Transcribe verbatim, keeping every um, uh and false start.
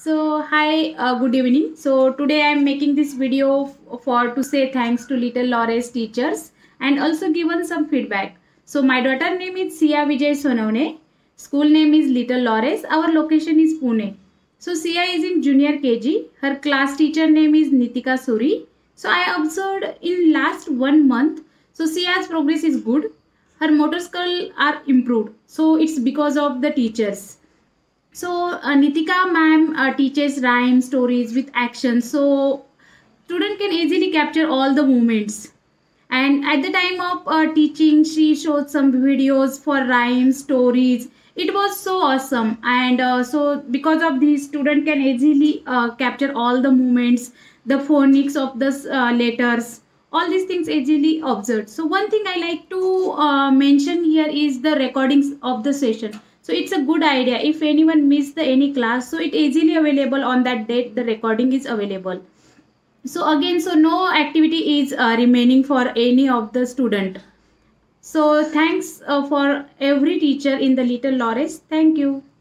So hi, uh, good evening. So today I am making this video for to say thanks to Little Laurels teachers and also given some feedback. So my daughter name is Sia Vijay Sonavne. School name is Little Laurels. Our location is Pune. So Sia is in junior K G. Her class teacher name is Nitika Suri. So I observed in last one month. So Sia's progress is good. Her motor skill are improved. So it's because of the teachers. So uh, Nitika ma'am uh, teaches rhyme stories with action. So student can easily capture all the movements. And at the time of uh, teaching, she showed some videos for rhyme stories. It was so awesome. And uh, so because of this, student can easily uh, capture all the movements, the phonics of the uh, letters. All these things easily observed. So one thing I like to uh, mention here is the recordings of the session. So it's a good idea. If anyone missed the any class, so it easily available on that date. The recording is available. So again, so no activity is uh, remaining for any of the student. So thanks uh, for every teacher in the Little Laurels. Thank you.